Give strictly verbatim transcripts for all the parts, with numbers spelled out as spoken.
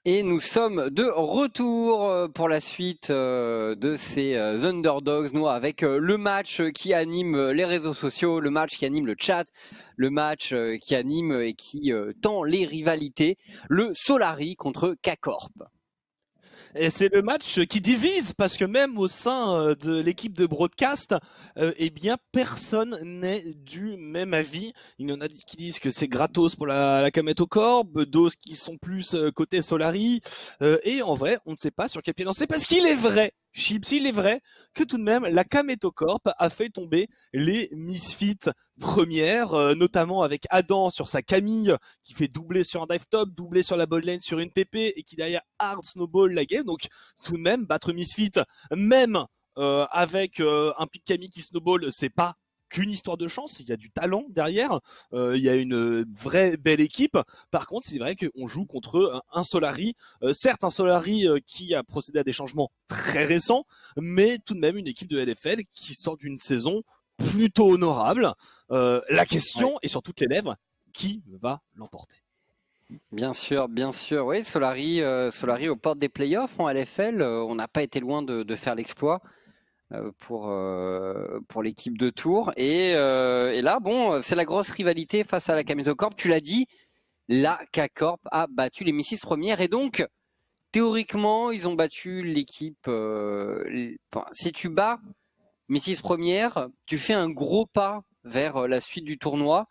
Et nous sommes de retour pour la suite de ces Underdogs, nous, avec le match qui anime les réseaux sociaux, le match qui anime le chat, le match qui anime et qui tend les rivalités, le Solari contre K-Corp. Et c'est le match qui divise parce que même au sein de l'équipe de broadcast, euh, eh bien personne n'est du même avis. Il y en a qui disent que c'est gratos pour la, la Kameto Corp, d'autres qui sont plus côté Solari. Euh, et en vrai, on ne sait pas sur quel pied lancer parce qu'il est vrai, Chips, il est vrai que tout de même la Kameto Corp a fait tomber les Misfits première, euh, notamment avec Adam sur sa Camille qui fait doubler sur un dive top, doubler sur la ball lane sur une T P et qui derrière hard snowball la game. Donc tout de même battre Misfit, même euh, avec euh, un pick Camille qui snowball, c'est pas qu'une histoire de chance, il y a du talent derrière, euh, il y a une vraie belle équipe. Par contre, c'est vrai qu'on joue contre un Solari, euh, certes un Solari euh, qui a procédé à des changements très récents, mais tout de même une équipe de L F L qui sort d'une saison plutôt honorable. Euh, la question ouais. est sur toutes les lèvres, qui va l'emporter? Bien sûr, bien sûr. Oui, Solari, euh, Solari aux portes des playoffs en L F L, euh, on n'a pas été loin de, de faire l'exploit euh, pour euh, pour l'équipe de Tours. Et, euh, et là, bon, c'est la grosse rivalité face à la Kameto Corp. Tu l'as dit, la K-Corp a battu les Misfits premières et donc théoriquement, ils ont battu l'équipe. Euh, les... enfin, si tu bats Misfits première, tu fais un gros pas vers la suite du tournoi.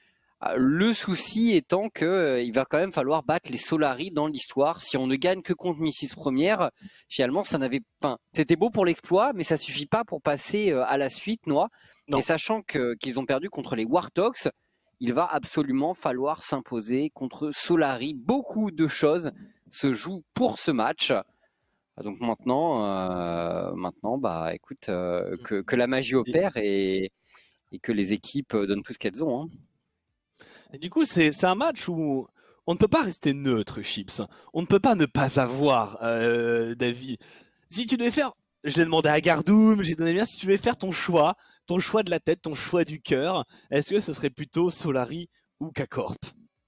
Le souci étant que euh, il va quand même falloir battre les Solari dans l'histoire. Si on ne gagne que contre Misfits première, finalement, ça n'avait pas. C'était beau pour l'exploit, mais ça suffit pas pour passer euh, à la suite, Noah. Et sachant que qu'ils ont perdu contre les Warthogs, il va absolument falloir s'imposer contre Solari. Beaucoup de choses se jouent pour ce match. Donc maintenant, euh, maintenant, bah, écoute, euh, que, que la magie opère et, et que les équipes donnent tout ce qu'elles ont. Hein. Et du coup, c'est c'est un match où on ne peut pas rester neutre, Chips. On ne peut pas ne pas avoir euh, d'avis. Si tu devais faire, je l'ai demandé à Gardoum, j'ai donné bien, si tu devais faire ton choix, ton choix de la tête, ton choix du cœur, est-ce que ce serait plutôt Solari ou K-Corp?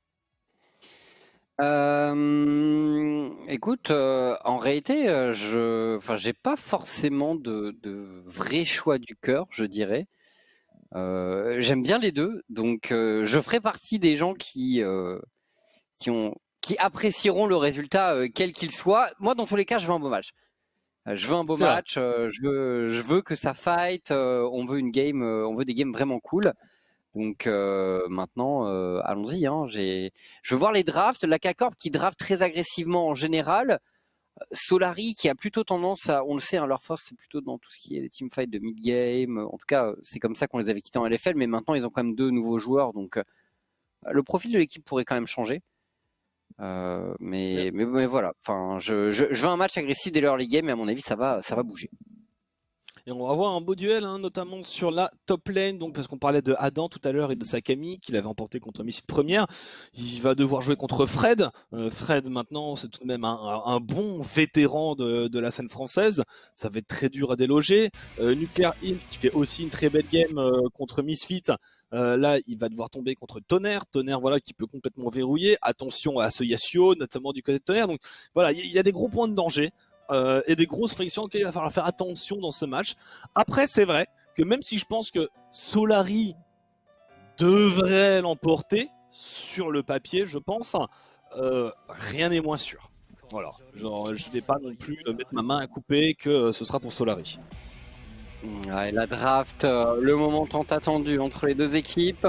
Euh, écoute, euh, en réalité, je, enfin, j'ai pas forcément de, de vrai choix du cœur, je dirais. Euh, j'aime bien les deux, donc euh, je ferai partie des gens qui euh, qui ont qui apprécieront le résultat euh, quel qu'il soit. Moi, dans tous les cas, je veux un beau match. Euh, je veux un beau C'est match. Euh, je veux je veux que ça fight. Euh, on veut une game. Euh, on veut des games vraiment cool. Donc euh, maintenant, euh, allons-y. Hein. J'ai, je veux voir les drafts. La K-Corp qui draft très agressivement en général. Solari qui a plutôt tendance à, on le sait, hein, leur force c'est plutôt dans tout ce qui est les teamfights de mid-game. En tout cas, c'est comme ça qu'on les avait quittés en L F L, mais maintenant ils ont quand même deux nouveaux joueurs, donc euh, le profil de l'équipe pourrait quand même changer. Euh, mais, mais, mais voilà, enfin, je, je, je veux un match agressif dès l'early game, et à mon avis ça va, ça va bouger. Et on va avoir un beau duel, hein, notamment sur la top lane, donc parce qu'on parlait de Adam tout à l'heure et de Sakami, qu'il avait emporté contre Misfits première. Il va devoir jouer contre Fred. Euh, Fred, maintenant, c'est tout de même un, un bon vétéran de, de la scène française. Ça va être très dur à déloger. Euh, Nuclear Int, qui fait aussi une très belle game euh, contre Misfits. Euh, là, il va devoir tomber contre Tonnerre. Tonnerre, voilà, qui peut complètement verrouiller. Attention à ce Yasuo, notamment du côté de Tonnerre. Donc voilà, il y, y a des gros points de danger. Euh, et des grosses frictions auxquelles il va falloir faire attention dans ce match. Après, c'est vrai que même si je pense que Solari devrait l'emporter sur le papier, je pense, euh, rien n'est moins sûr. Voilà, genre je vais pas non plus mettre ma main à couper que ce sera pour Solari. Ouais, la draft, euh, le moment tant attendu entre les deux équipes.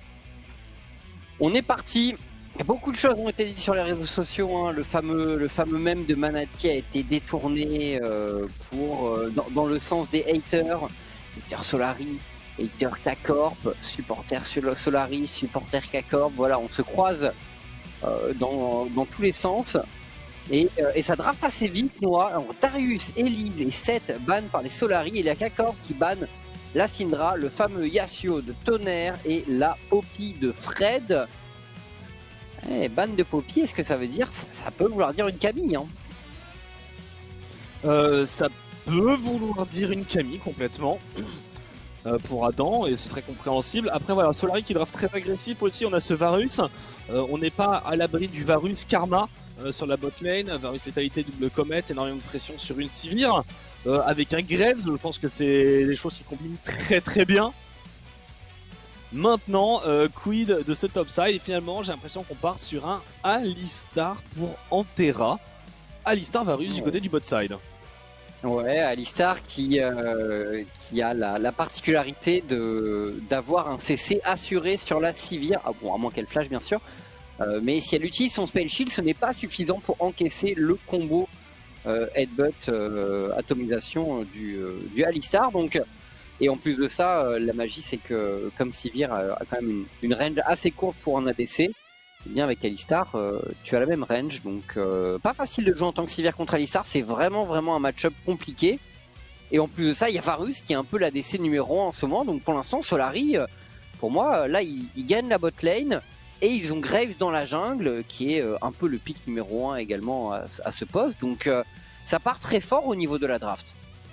On est parti. Beaucoup de choses ont été dites sur les réseaux sociaux. Hein. Le fameux, le fameux mème de Manati a été détourné euh, pour euh, dans, dans le sens des haters. Haters Solari, haters K-Corp, supporters Solari, supporters K-Corp. Voilà, on se croise euh, dans, dans tous les sens. Et, euh, et ça draft assez vite, Noah. Alors, Darius, Elise et Seth ban par les Solari et la K-Corp qui ban la Syndra, le fameux Yasuo de Tonnerre et la Poppy de Fred. Eh, ban de Poppy, est-ce que ça veut dire, ça peut vouloir dire une Camille, hein? euh, Ça peut vouloir dire une Camille complètement euh, pour Adam, et c'est très compréhensible. Après voilà, Solari qui draft très agressif aussi, on a ce Varus, euh, on n'est pas à l'abri du Varus Karma euh, sur la bot lane. Varus létalité, double comète, énormément de pression sur une Sivir. Euh, avec un Graves, je pense que c'est des choses qui combinent très très bien. Maintenant, euh, quid de ce topside, et finalement j'ai l'impression qu'on part sur un Alistar pour Antera. Alistar Varus du côté du bot side. Ouais, Alistar qui, euh, qui a la, la particularité de d'avoir un C C assuré sur la Sivir, ah bon, à moins qu'elle flash bien sûr, euh, mais si elle utilise son spell shield, ce n'est pas suffisant pour encaisser le combo euh, headbutt euh, atomisation du, euh, du Alistar. Donc, et en plus de ça, euh, la magie c'est que comme Sivir a, a quand même une, une range assez courte pour un A D C, et bien avec Alistar, euh, tu as la même range, donc euh, pas facile de jouer en tant que Sivir contre Alistar, c'est vraiment vraiment un match-up compliqué. Et en plus de ça, il y a Varus qui est un peu l'A D C numéro un en ce moment, donc pour l'instant Solari, euh, pour moi, là il, il gagne la bot lane, et ils ont Graves dans la jungle, qui est euh, un peu le pick numéro un également à, à ce poste, donc euh, ça part très fort au niveau de la draft.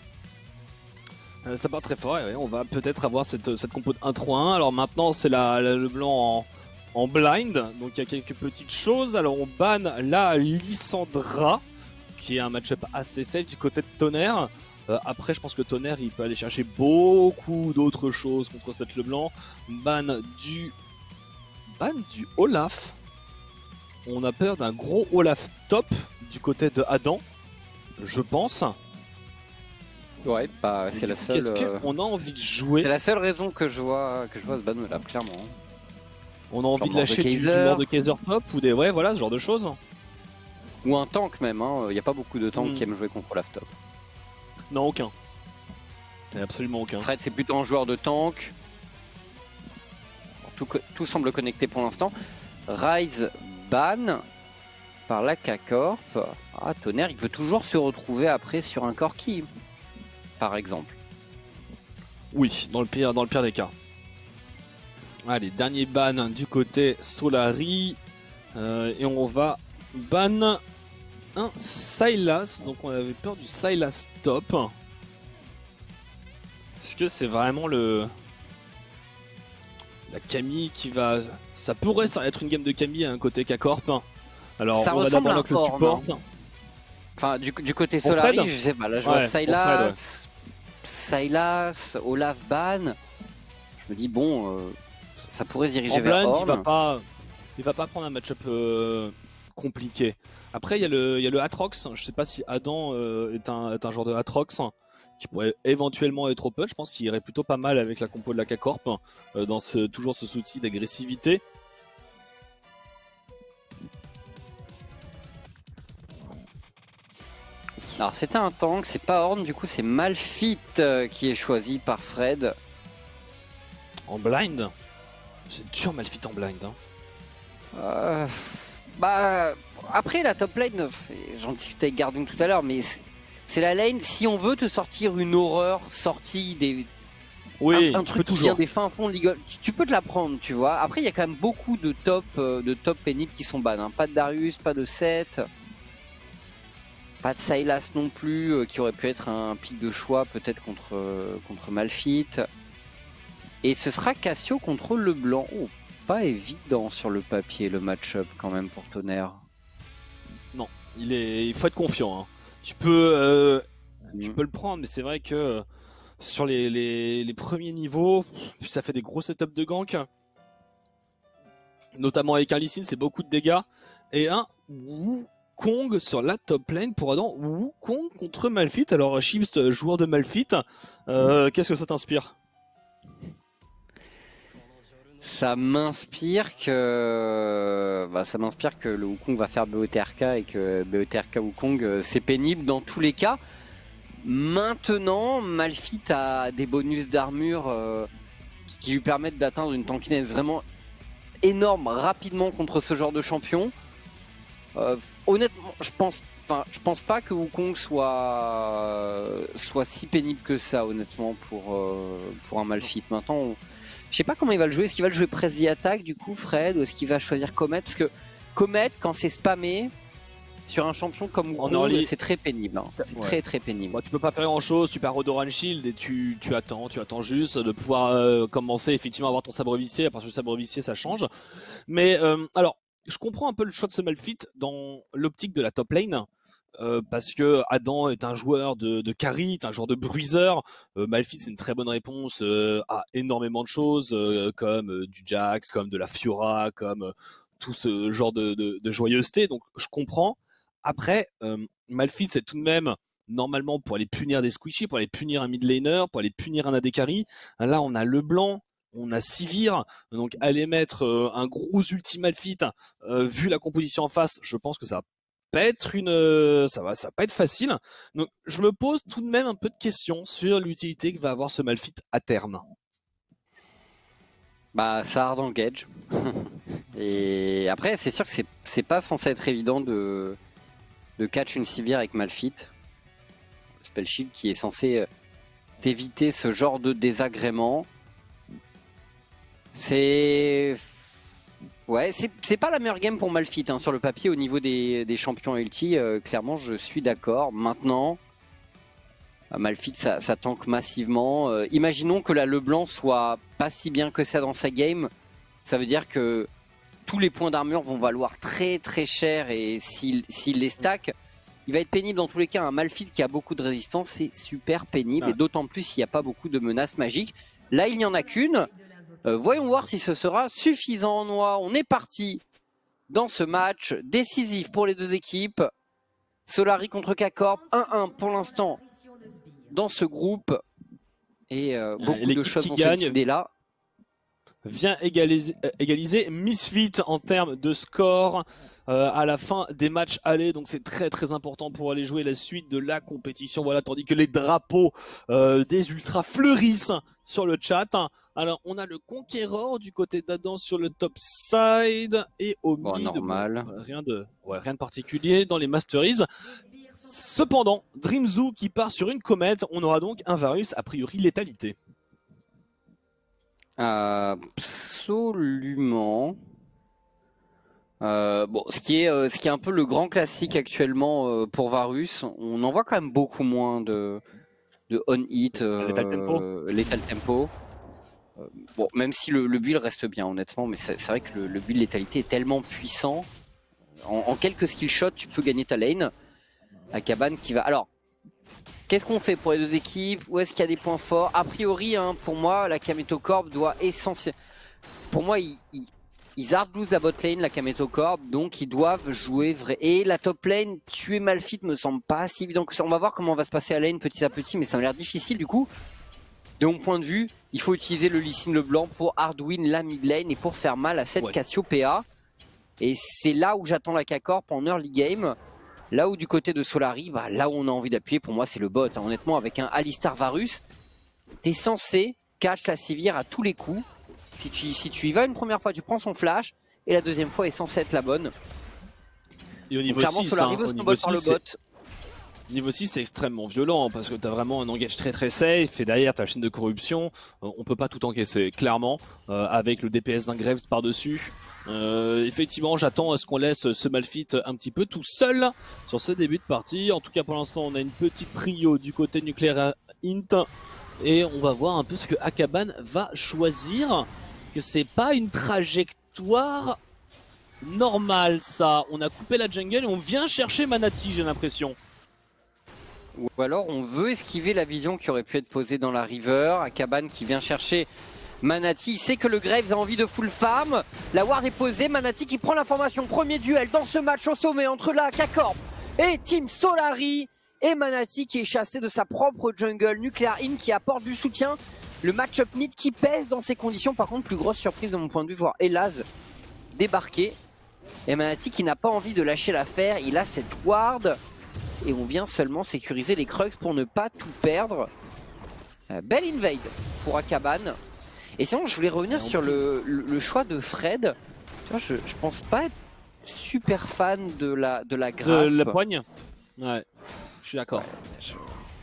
Euh, ça part très fort, et ouais, on va peut-être avoir cette, cette compo de un trois un. Alors maintenant c'est la, la, le blanc en, en blind, donc il y a quelques petites choses. Alors on ban la Lissandra, qui est un match-up assez safe du côté de Tonnerre. Euh, après je pense que Tonnerre il peut aller chercher beaucoup d'autres choses contre cette Leblanc. Ban du... Ban du Olaf. On a peur d'un gros Olaf top du côté de Adam, je pense. Ouais, bah c'est la seule. Qu'est-ce qu'on a envie de jouer? C'est la seule raison que je vois que je vois ce ban là, clairement. On a envie de lâcher du, du Lord de Kaiser top ou des ouais voilà ce genre de choses. Ou un tank même, il hein. n'y a pas beaucoup de tanks mm. qui aiment jouer contre Olaf top. Non, aucun. Absolument aucun. Fred c'est plutôt un joueur de tank. Tout, tout semble connecté pour l'instant. Rise ban par la K-Corp. Ah, Tonnerre il peut toujours se retrouver après sur un Corki, par exemple. Oui, dans le pire, dans le pire des cas. Allez, dernier ban du côté Solari. Euh, et on va ban un Sylas. Donc on avait peur du Sylas top. Est-ce que c'est vraiment le... La Camille qui va... Ça pourrait être une game de Camille à un côté K-Corp. Alors ça on va d'abord le support. Non enfin du, du côté Solari, je sais pas. Là je ouais, vois Sylas, ouais. Sylas, Olaf ban. Je me dis bon... Euh... ça pourrait se diriger en vers blind, Horn. Il va pas, il va pas prendre un match-up euh, compliqué. Après, il y a le, il y a le Atrox. Je sais pas si Adam euh, est un, est un genre de Atrox qui pourrait éventuellement être open. Je pense qu'il irait plutôt pas mal avec la compo de la K-Corp euh, dans ce, toujours ce souci d'agressivité. Alors c'était un tank, c'est pas Horn, du coup c'est Malphite euh, qui est choisi par Fred. En blind? C'est dur Malphite en blind. Hein. Euh, bah après la top lane, j'en discutais avec Garden tout à l'heure, mais c'est la lane. Si on veut te sortir une horreur sortie des, oui, un, un truc qui vient des fins fonds de League of... tu, tu peux te la prendre, tu vois. Après il y a quand même beaucoup de top euh, de top pénibles qui sont ban. Hein. Pas de Darius, pas de Seth, pas de Sylas non plus, euh, qui aurait pu être un pic de choix peut-être contre euh, contre Malphite. Et ce sera Cassio contre Leblanc. Oh, pas évident sur le papier le match-up quand même pour Tonnerre. Non, il, est... il faut être confiant. Hein. Tu, peux, euh... mmh. tu peux le prendre, mais c'est vrai que sur les, les, les premiers niveaux, ça fait des gros setups de gank. Notamment avec un Lee Sin, c'est beaucoup de dégâts. Et un Wukong sur la top lane pour Adam. Wukong contre Malphite. Alors, Chips, joueur de Malphite, euh, qu'est-ce que ça t'inspire ? Ça m'inspire que bah, ça m'inspire que le Wukong va faire B O T R K et que B O T R K Wukong c'est pénible dans tous les cas. Maintenant, Malphite a des bonus d'armure euh, qui lui permettent d'atteindre une tankiness vraiment énorme rapidement contre ce genre de champion. Euh, honnêtement, je pense, enfin, je pense pas que Wukong soit soit si pénible que ça, honnêtement, pour euh, pour un Malphite. Maintenant. On... Je sais pas comment il va le jouer. Est-ce qu'il va le jouer press the attack du coup, Fred, ou est-ce qu'il va choisir Comet? Parce que Comet, quand c'est spammé sur un champion comme Wukong, c'est très pénible. Hein. C'est ouais. très très pénible. Bah, tu peux pas faire grand chose. Tu pars Odoran Shield et tu, tu attends, tu attends juste de pouvoir euh, commencer effectivement à avoir ton sabre vicié. À partir du sabre vicié, ça change. Mais euh, alors, je comprends un peu le choix de ce Malphite dans l'optique de la top lane. Euh, parce que Adam est un joueur de, de carry, est un joueur de bruiseur. Euh, Malphite, c'est une très bonne réponse euh, à énormément de choses, euh, comme euh, du Jax, comme de la Fiora, comme euh, tout ce genre de, de, de joyeuseté. Donc, je comprends. Après, euh, Malphite, c'est tout de même normalement pour aller punir des squishy, pour aller punir un mid laner, pour aller punir un A D carry. Là, on a LeBlanc, on a Sivir, donc aller mettre euh, un gros ulti Malphite, euh, vu la composition en face, je pense que ça va pas être une, euh, ça va, ça va pas être facile. Donc, je me pose tout de même un peu de questions sur l'utilité que va avoir ce Malphite à terme. Bah, ça hard engage. Et après, c'est sûr que c'est, c'est pas censé être évident de, de catch une Sivir avec Malphite. Spell Shield qui est censé éviter ce genre de désagrément. C'est. Ouais, c'est, c'est pas la meilleure game pour Malphite hein, sur le papier au niveau des, des champions ulti. Euh, clairement, je suis d'accord. Maintenant, Malphite ça, ça tank massivement. Euh, imaginons que la LeBlanc soit pas si bien que ça dans sa game. Ça veut dire que tous les points d'armure vont valoir très très cher et s'il, s'il les stack, il va être pénible dans tous les cas. Un Malphite qui a beaucoup de résistance, c'est super pénible. Ah. Et d'autant plus s'il n'y a pas beaucoup de menaces magiques. Là, il n'y en a qu'une. Euh, voyons voir si ce sera suffisant. Noix, on est parti dans ce match décisif pour les deux équipes. Solari contre K-Corp, un un pour l'instant dans ce groupe. Et euh, beaucoup et de choses vont se décider là. Vient égaliser, égaliser Misfit en termes de score euh, à la fin des matchs allés, donc c'est très très important pour aller jouer la suite de la compétition. Voilà, tandis que les drapeaux euh, des ultras fleurissent sur le chat. Alors on a le conquérant du côté d'Adam sur le top side et au bon, mid, normal. Bon, rien de ouais, rien de particulier dans les Masteries. Cependant, Dreamzoo qui part sur une comète, on aura donc un Varus a priori létalité. Absolument. Euh, bon, ce qui est, euh, ce qui est un peu le grand classique actuellement euh, pour Varus, on en voit quand même beaucoup moins de, de on-hit, euh, Lethal tempo. Lethal tempo. Euh, bon, même si le, le build reste bien, honnêtement, mais c'est, c'est vrai que le, le build létalité est tellement puissant. En, en quelques skill shots, tu peux gagner ta lane. Akaban qui va. Alors. Qu'est-ce qu'on fait pour les deux équipes? Où est-ce qu'il y a des points forts? A priori, hein, pour moi, la Kameto Corp doit essentiellement... Pour moi, ils, ils, ils hard lose la bot lane, la Kameto Corp, donc ils doivent jouer vrai. Et la top lane, tuer Malphite me semble pas si évident que ça. On va voir comment va se passer à lane petit à petit, mais ça m'a l'air difficile du coup. De mon point de vue, il faut utiliser le Lee Sin LeBlanc pour hard win la mid lane et pour faire mal à cette ouais. Cassiopeia. Et c'est là où j'attends la K-Corp en early game. Là où du côté de Solari, bah, là où on a envie d'appuyer, pour moi c'est le bot. Hein. Honnêtement, avec un Alistar Varus, t'es censé catch la Sivir à tous les coups. Si tu, si tu y vas une première fois, tu prends son flash, et la deuxième fois est censée être la bonne. Et au niveau Donc, clairement, six, Solari hein, veut au se niveau bot par le six, bot. Niveau six, c'est extrêmement violent parce que tu as vraiment un engage très très safe et derrière tu as la chaîne de corruption. Euh, on peut pas tout encaisser, clairement, euh, avec le D P S d'un Graves par-dessus. Euh, effectivement, j'attends à ce qu'on laisse ce Malphite un petit peu tout seul sur ce début de partie. En tout cas, pour l'instant, on a une petite trio du côté nucléaire Int et on va voir un peu ce que Akaban va choisir. Parce que c'est pas une trajectoire normale, ça. On a coupé la jungle et on vient chercher Manati, j'ai l'impression. Ou alors on veut esquiver la vision qui aurait pu être posée dans la river. Akaban qui vient chercher Manati, il sait que le Graves a envie de full farm. La ward est posée, Manati qui prend l'information. Premier duel dans ce match au sommet entre la K-Corp et Team Solari. Et Manati qui est chassé de sa propre jungle. Nuclear In qui apporte du soutien. Le match-up mid qui pèse dans ces conditions. Par contre, plus grosse surprise de mon point de vue, voir Elaz débarquer. Et Manati qui n'a pas envie de lâcher l'affaire. Il a cette ward. Et on vient seulement sécuriser les Krugs pour ne pas tout perdre. Euh, belle invade pour Akaban. Et sinon, je voulais revenir sur le, le, le choix de Fred. Tu vois, je, je pense pas être super fan de la, de la grasp. De la poigne. Ouais, je suis d'accord. Ouais, je...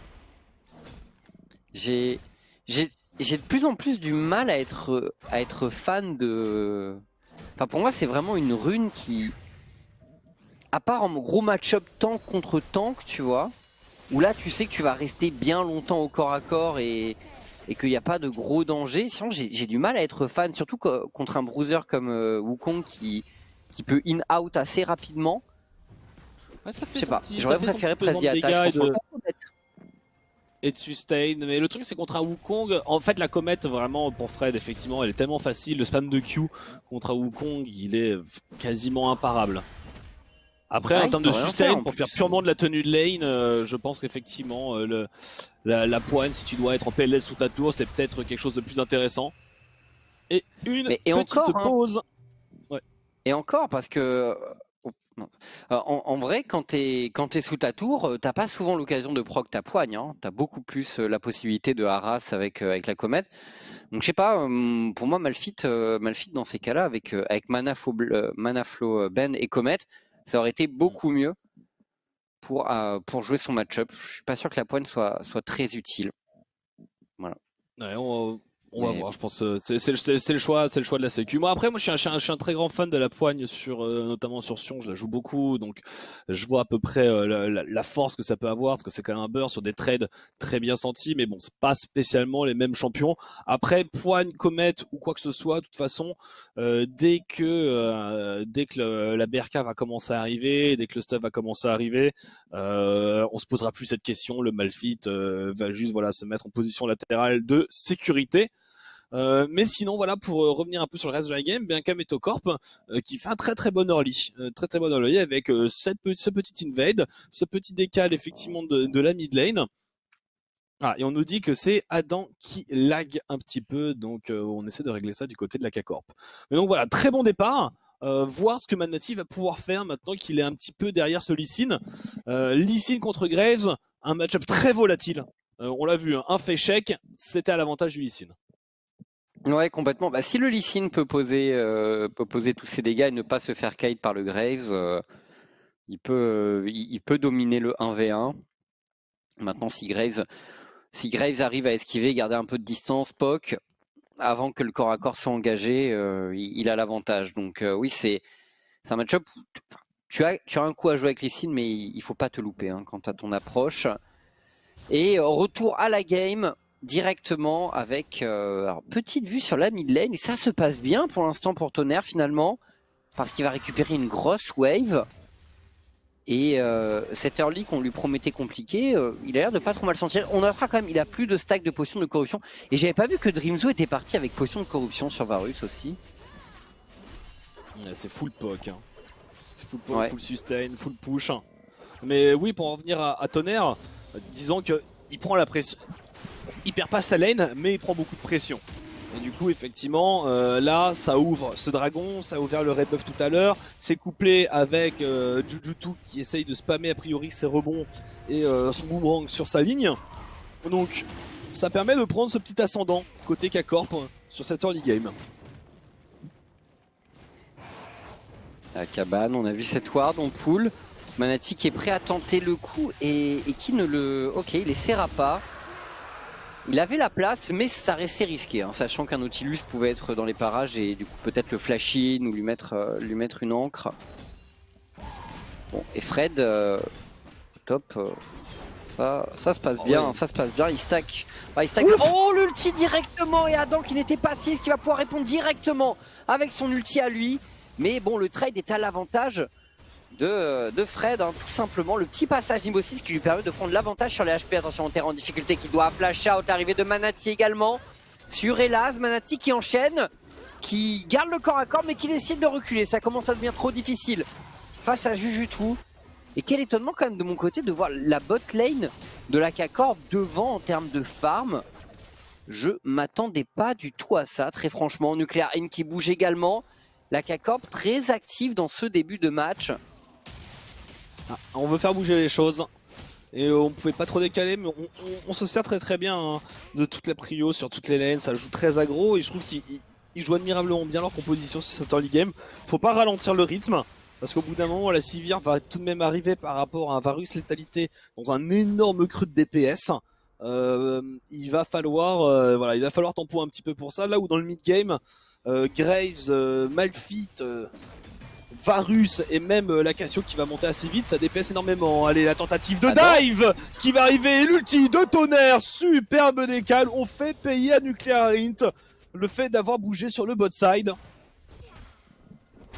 J'ai, j'ai, j'ai de plus en plus du mal à être, à être fan de... Enfin, pour moi, c'est vraiment une rune qui... À part en gros match-up tank contre tank, tu vois, où là tu sais que tu vas rester bien longtemps au corps à corps et, et qu'il n'y a pas de gros danger. Sinon j'ai, j'ai du mal à être fan, surtout contre un bruiser comme euh, Wukong qui, qui peut in-out assez rapidement. Ouais, ça fait je sais pas, petit, j'aurais ça préféré fait son petit Prezi peu de Attack. dégâts et de sustain, mais le truc c'est contre un Wukong, en fait la comète vraiment pour Fred effectivement elle est tellement facile, le spam de Q contre un Wukong il est quasiment imparable. Après ouais, en termes de sustain, faire, pour faire purement de la tenue de lane, euh, je pense qu'effectivement euh, le, la, la poigne si tu dois être en P L S sous ta tour c'est peut-être quelque chose de plus intéressant. Et une mais, et petite encore, pause. Hein. Ouais. Et encore parce que... En, en vrai, quand t'es quand t'es sous ta tour, t'as pas souvent l'occasion de proc ta poigne. Hein. T'as beaucoup plus la possibilité de harass avec avec la comète. Donc je sais pas. Pour moi, Malphite, euh, Malphite dans ces cas-là, avec avec Manaflow, euh, Manaflow Ben et comète, ça aurait été beaucoup mieux pour euh, pour jouer son match-up. Je suis pas sûr que la poigne soit soit très utile. Voilà. Ouais, on... On va mais... voir, je pense que c'est, c'est, le, c'est le choix, c'est le choix de la sécu. Moi après, moi je suis un, je suis un, je suis un très grand fan de la poigne sur, euh, notamment sur Sion, je la joue beaucoup, donc je vois à peu près euh, la, la, la force que ça peut avoir, parce que c'est quand même un beurre sur des trades très bien sentis, mais bon, c'est pas spécialement les mêmes champions. Après, poigne, comète ou quoi que ce soit, de toute façon, euh, dès que euh, dès que le, la B R K va commencer à arriver, dès que le stuff va commencer à arriver, euh, on se posera plus cette question. Le Malphite euh, va juste voilà se mettre en position latérale de sécurité. Euh, mais sinon voilà pour euh, revenir un peu sur le reste de la game, Bianca Metocorp euh, qui fait un très très bon early, euh, très très bon early avec euh, cette, ce petit invade, ce petit décal effectivement de, de la mid lane. Ah, et on nous dit que c'est Adam qui lag un petit peu, donc euh, on essaie de régler ça du côté de la K-Corp. Mais donc voilà, très bon départ. Euh, voir ce que Manati va pouvoir faire maintenant qu'il est un petit peu derrière ce Lee Sin. Euh, Lee Sin contre Graves, un match-up très volatile. Euh, on l'a vu, hein, un fait check, c'était à l'avantage du Lee Sin. Ouais, complètement. Bah, si le Lee Sin peut poser, euh, peut poser tous ses dégâts et ne pas se faire kite par le Graves, euh, il, peut, euh, il, il peut dominer le un v un. Maintenant, si Graves, si Graves arrive à esquiver, garder un peu de distance, poke, avant que le corps à corps soit engagé, euh, il, il a l'avantage. Donc euh, oui, c'est un match-up où tu as, tu as un coup à jouer avec Lee Sin, mais il ne faut pas te louper hein, quant à ton approche. Et retour à la game directement avec euh, alors, petite vue sur la mid lane, et ça se passe bien pour l'instant pour Tonnerre finalement, parce qu'il va récupérer une grosse wave, et euh, cet early qu'on lui promettait compliqué, euh, il a l'air de pas trop mal sentir. On notera quand même, il a plus de stack de potions de corruption, et j'avais pas vu que Dreamzo était parti avec potion de corruption sur Varus aussi. Ouais, c'est full poke, hein. C'est full poke, ouais. Full sustain, full push. Hein. Mais oui, pour en revenir à, à Tonnerre, euh, disons que il prend la pression. Il perd pas sa lane, mais il prend beaucoup de pression. Et du coup, effectivement, euh, là, ça ouvre ce dragon, ça a ouvert le red buff tout à l'heure. C'est couplé avec euh, Jujutu qui essaye de spammer a priori ses rebonds et euh, son boomerang sur sa ligne. Donc, ça permet de prendre ce petit ascendant côté K-Corp sur cette early game. La cabane, on a vu cette ward, on pull. Manati qui est prêt à tenter le coup et, et qui ne le... Ok, il essaiera pas. Il avait la place, mais ça restait risqué, hein, sachant qu'un Nautilus pouvait être dans les parages et du coup peut-être le flash in ou lui mettre, euh, lui mettre une ancre. Bon, et Fred, euh, top, euh, ça, ça se passe oh bien, ouais. ça se passe bien, il stack. Bah, il stack. Oh, l'ulti directement, et Adam qui n'était pas six, qui va pouvoir répondre directement avec son ulti à lui. Mais bon, le trade est à l'avantage de, de Fred, hein, tout simplement. Le petit passage Nimbo six qui lui permet de prendre l'avantage sur les H P. Attention, Terre en difficulté qui doit flash out. L'arrivée de Manati également sur Elaz. Manati qui enchaîne, qui garde le corps à corps mais qui décide de reculer. Ça commence à devenir trop difficile face à Jujutu. Et quel étonnement quand même de mon côté de voir la bot lane de la K-Corp devant en termes de farm. Je m'attendais pas du tout à ça, très franchement. Nuclear In qui bouge également. La K-Corp très active dans ce début de match. Ah, on veut faire bouger les choses. Et on pouvait pas trop décaler, mais on, on, on se sert très très bien hein, de toute la prio sur toutes les lanes. Ça joue très aggro et je trouve qu'ils jouent admirablement bien leur composition sur cette early game. Faut pas ralentir le rythme. Parce qu'au bout d'un moment, la Sivir va tout de même arriver par rapport à un Varus létalité dans un énorme creux de D P S. Euh, il va falloir, euh, voilà, il va falloir tempo un petit peu pour ça. Là où dans le mid game, euh, Graves, euh, Malphite, euh, Varus et même euh, la Cassio qui va monter assez vite, ça D P S énormément. Allez, la tentative de ah dive non. qui va arriver, l'ulti de Tonnerre, superbe décal. On fait payer à Nuclear Int le fait d'avoir bougé sur le bot side.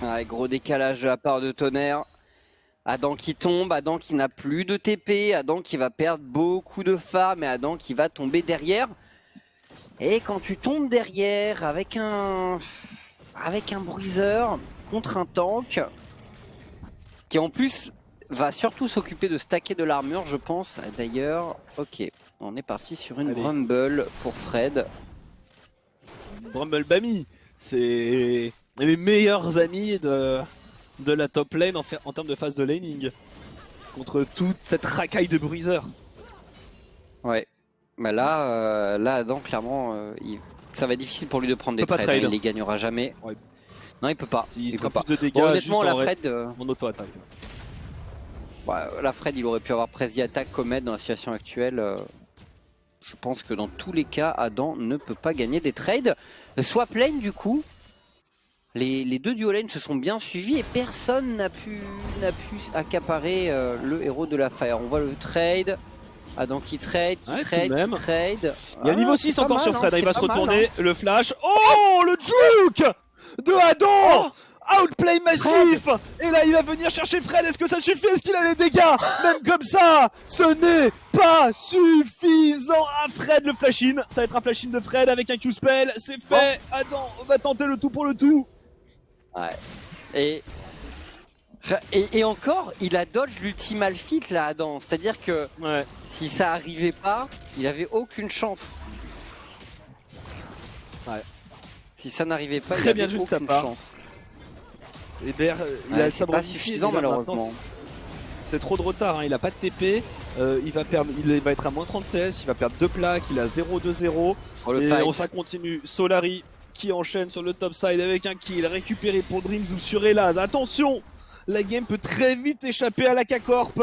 Ouais, gros décalage de la part de Tonnerre. Adam qui tombe, Adam qui n'a plus de T P, Adam qui va perdre beaucoup de farm et Adam qui va tomber derrière. Et quand tu tombes derrière avec un avec un bruiseur contre un tank qui en plus va surtout s'occuper de stacker de l'armure, je pense. D'ailleurs, ok, on est parti sur une Allez. Rumble pour Fred. Rumble Bami, c'est les meilleurs amis de, de la top lane en, en termes de phase de laning contre toute cette racaille de bruiseurs. Ouais, bah là, euh, là Adam clairement, euh, il... ça va être difficile pour lui de prendre des trades, hein, il les gagnera jamais. Ouais. Non, il peut pas. Il, il peut pas. De dégâts, bon, honnêtement, la Fred, euh... en auto-attaque. Ouais, la Fred, il aurait pu avoir Prezi attaque Comet dans la situation actuelle. Euh... Je pense que dans tous les cas, Adam ne peut pas gagner des trades. Swap lane du coup, les, les deux duo lane se sont bien suivis et personne n'a pu, n'a pu accaparer euh, le héros de la Fire. On voit le trade, Adam qui trade, qui ouais, trade, qui trade. Il y a le niveau six encore mal, sur Fred, hein, il va se retourner, hein. Le flash. Oh, le juke de Adam. Oh, outplay massif. Et là il va venir chercher Fred, est-ce que ça suffit? Est-ce qu'il a les dégâts? Même comme ça, ce n'est pas suffisant. Ah, Fred le flash-in, ça va être un flash-in de Fred avec un Q-spell, c'est fait. Oh. Adam va tenter le tout pour le tout. Ouais. Et, et, et encore, il a dodge l'ultimal fit là Adam, c'est-à-dire que ouais. Si ça arrivait pas, il avait aucune chance. Ouais. Si ça n'arrivait pas, très il bien avait aucune sa part. Chance. Et Ber, il ouais, a le sabre pas suffisant malheureusement. C'est trop de retard, hein. Il a pas de T P, euh, il va perdre, il va être à moins trente C S, il va perdre deux plaques, il a zéro deux zéro. Oh, et fight. Ça continue. Solari qui enchaîne sur le top side avec un kill récupéré pour Dreams sur Elaz. Attention, la game peut très vite échapper à la K-Corp.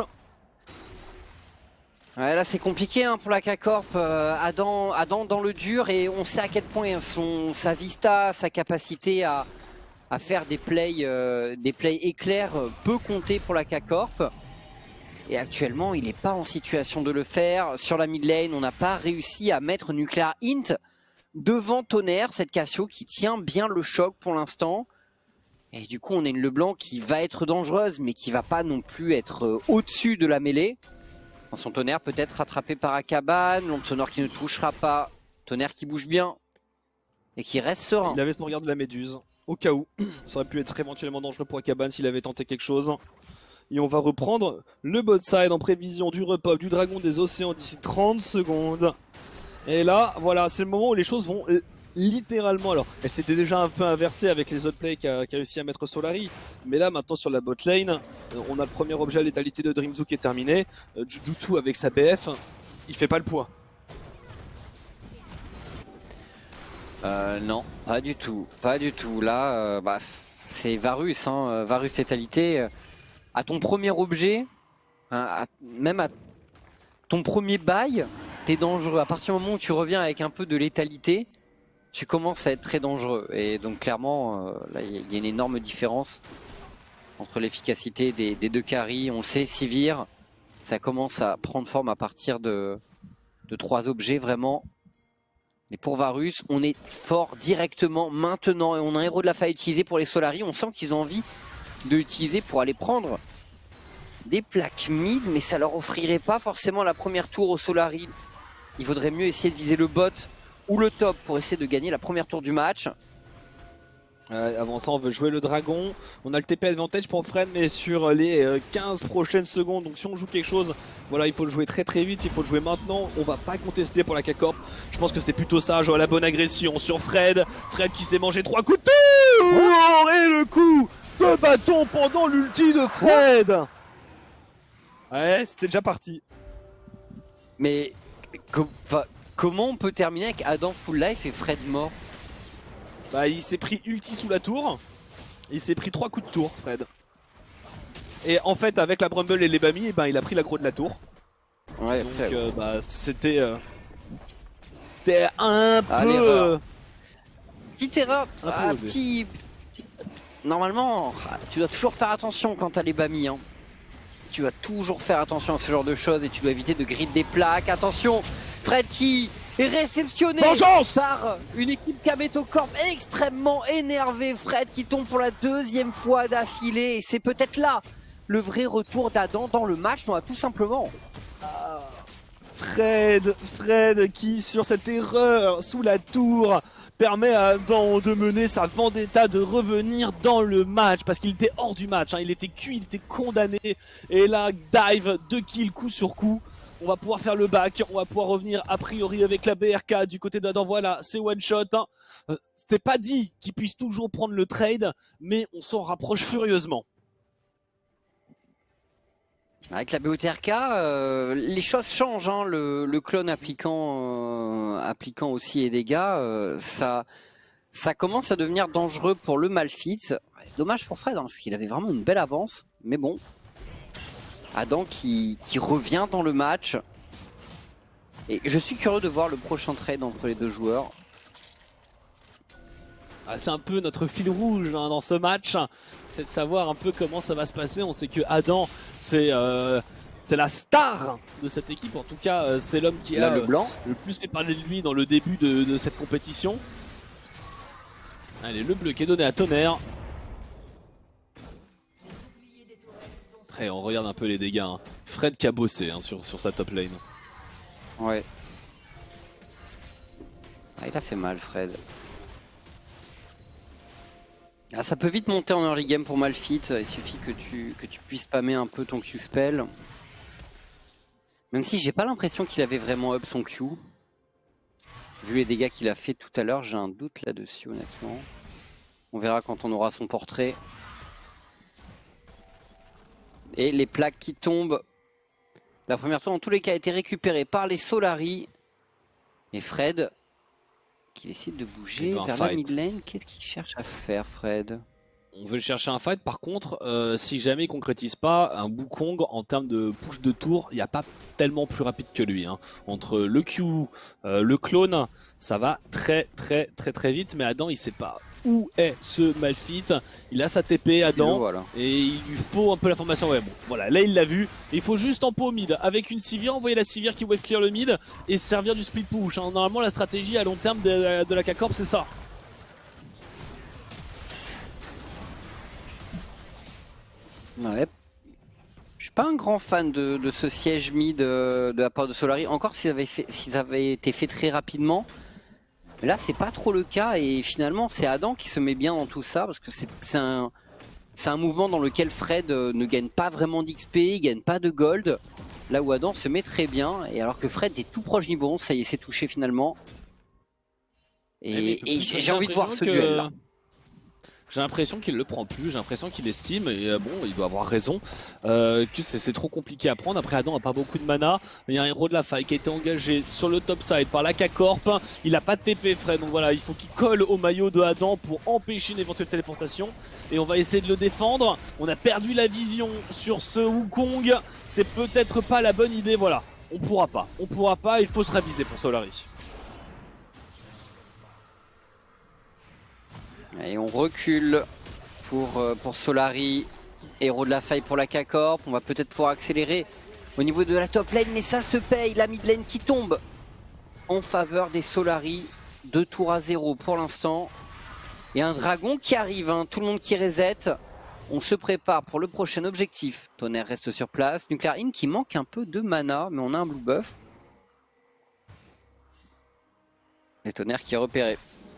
Ouais, là c'est compliqué hein, pour la K-Corp. Euh, Adam, Adam dans le dur et on sait à quel point son, sa vista, sa capacité à à faire des plays, euh, des plays éclairs euh, peut compter pour la K-Corp. Et actuellement, il n'est pas en situation de le faire. Sur la mid lane, on n'a pas réussi à mettre Nuclear Int devant Tonnerre, cette Cassio qui tient bien le choc pour l'instant. Et du coup, on a une LeBlanc qui va être dangereuse, mais qui va pas non plus être euh, au-dessus de la mêlée. Dans son Tonnerre peut être rattrapé par Akaban, l'onde sonore qui ne touchera pas. Tonnerre qui bouge bien et qui reste serein. Il avait son regard de la méduse. Au cas où, ça aurait pu être éventuellement dangereux pour Akaban s'il avait tenté quelque chose. Et on va reprendre le bot side en prévision du repop du dragon des océans d'ici trente secondes. Et là, voilà, c'est le moment où les choses vont littéralement... Alors, elle s'était déjà un peu inversée avec les autres plays qu'a qu réussi à mettre Solari. Mais là, maintenant, sur la bot lane, on a le premier objet à létalité de Dreamzoo qui est terminé. Jujutu avec sa B F, il fait pas le poids. Euh, non, pas du tout, pas du tout. Là, euh, bah, c'est Varus, hein, Varus létalité. À ton premier objet, hein, à, même à ton premier bail, t'es dangereux. À partir du moment où tu reviens avec un peu de létalité, tu commences à être très dangereux. Et donc clairement, euh, là, il y a une énorme différence entre l'efficacité des, des deux carries. On le sait, Sivir, ça commence à prendre forme à partir de, de trois objets vraiment. Et pour Varus, on est fort directement maintenant et on a un héros de la faille utilisé pour les Solari. On sent qu'ils ont envie de l'utiliser pour aller prendre des plaques mid, mais ça leur offrirait pas forcément la première tour aux Solari. Il vaudrait mieux essayer de viser le bot ou le top pour essayer de gagner la première tour du match. Euh, avant ça, on veut jouer le dragon. On a le T P advantage pour Fred, mais sur les euh, quinze prochaines secondes. Donc si on joue quelque chose, voilà, il faut le jouer très très vite. Il faut le jouer maintenant. On va pas contester pour la K-Corp. Je pense que c'était plutôt ça. Genre la bonne agression sur Fred. Fred qui s'est mangé trois coups de tour. Et le coup de bâton pendant l'ulti de Fred. Ouais, c'était déjà parti. Mais com comment on peut terminer avec Adam full life et Fred mort? Bah il s'est pris ulti sous la tour, il s'est pris trois coups de tour Fred. Et en fait avec la Brumble et les Bami, et ben, il a pris l'aggro de la tour. Ouais, donc okay, euh, ouais. bah c'était euh, c'était un ah, peu euh... petite erreur, un ah, petit... petit normalement tu dois toujours faire attention quand t'as les Bami hein. Tu dois toujours faire attention à ce genre de choses et tu dois éviter de grid des plaques. Attention, Fred qui est réceptionné Vengeance par une équipe Kameto Corp extrêmement énervée. Fred qui tombe pour la deuxième fois d'affilée. Et c'est peut-être là le vrai retour d'Adam dans le match, non, tout simplement. Ah, Fred, Fred qui sur cette erreur sous la tour permet à Adam de mener sa vendetta, de revenir dans le match parce qu'il était hors du match, hein. Il était cuit, il était condamné. Et là, dive, deux kills coup sur coup. On va pouvoir faire le back, on va pouvoir revenir a priori avec la B R K du côté d'Adam. Voilà, c'est one shot. Hein. C'est pas dit qu'il puisse toujours prendre le trade, mais on s'en rapproche furieusement. Avec la B O T R K, euh, les choses changent. Hein. Le, le clone appliquant, euh, appliquant aussi les dégâts, euh, ça, ça commence à devenir dangereux pour le Malphite. Dommage pour Fred, hein, parce qu'il avait vraiment une belle avance. Mais bon, Adam qui, qui revient dans le match. Et je suis curieux de voir le prochain trade entre les deux joueurs. Ah, c'est un peu notre fil rouge hein, dans ce match, c'est de savoir un peu comment ça va se passer. On sait que Adam c'est euh, c'est la star de cette équipe, en tout cas euh, c'est l'homme qui Là, a le, blanc. le plus fait parler de lui dans le début de, de cette compétition. Allez, le bleu qui est donné à Tonnerre. Après, on regarde un peu les dégâts. Hein. Fred qui a bossé hein, sur, sur sa top lane. Ouais. Ah, il a fait mal, Fred. Ah, ça peut vite monter en early game pour Malphite, il suffit que tu, que tu puisses spammer un peu ton Q-spell. Même si j'ai pas l'impression qu'il avait vraiment up son Q. Vu les dégâts qu'il a fait tout à l'heure, j'ai un doute là-dessus honnêtement. On verra quand on aura son portrait. Et les plaques qui tombent. La première tour dans tous les cas a été récupérée par les Solari. Et Fred... qui décide de bouger vers la mid lane. Qu'est-ce qu'il cherche à faire, Fred? On veut chercher un fight. Par contre, euh, si jamais il concrétise pas, un Wukong en termes de push de tour, il n'y a pas tellement plus rapide que lui. Hein. Entre le Q, euh, le clone, ça va très très très très vite. Mais Adam, il sait pas où est ce Malphite. Il a sa T P, Adam, voilà. Et il lui faut un peu la formation. Ouais, bon, voilà, là il l'a vu. Il faut juste en pot mid avec une Sivir, envoyer la Sivir qui wave clear le mid et servir du split push. Hein. Normalement, la stratégie à long terme de, de la K-Corp, c'est ça. Ouais. Je suis pas un grand fan de, de ce siège mid de, de la part de Solari. Encore s'ils avaient, fait, s'ils avaient été faits très rapidement. Mais là, c'est pas trop le cas. Et finalement, c'est Adam qui se met bien dans tout ça. Parce que c'est, c'est, un, c'est un mouvement dans lequel Fred ne gagne pas vraiment d'X P, il gagne pas de gold. Là où Adam se met très bien. Et alors que Fred est tout proche niveau onze, ça y est, c'est touché finalement. Et, et, et j'ai envie de voir ce que... duel là. J'ai l'impression qu'il le prend plus, j'ai l'impression qu'il estime, et euh, bon, il doit avoir raison, euh, que c'est trop compliqué à prendre. Après, Adam n'a pas beaucoup de mana, il y a un héros de la faille qui a été engagé sur le top side par la K-Corp, il n'a pas de T P, Fred, donc voilà, il faut qu'il colle au maillot de Adam pour empêcher une éventuelle téléportation, et on va essayer de le défendre. On a perdu la vision sur ce Wukong, c'est peut-être pas la bonne idée, voilà, on pourra pas, on pourra pas, il faut se raviser pour Solari. Et on recule pour, euh, pour Solari, héros de la faille pour la K-Corp. On va peut-être pouvoir accélérer au niveau de la top lane, mais ça se paye. La mid lane qui tombe en faveur des Solari. Deux tours à zéro pour l'instant. Et un dragon qui arrive, hein. Tout le monde qui reset. On se prépare pour le prochain objectif. Tonnerre reste sur place. Nuclear In qui manque un peu de mana, mais on a un blue buff. Et Tonnerre qui est repéré.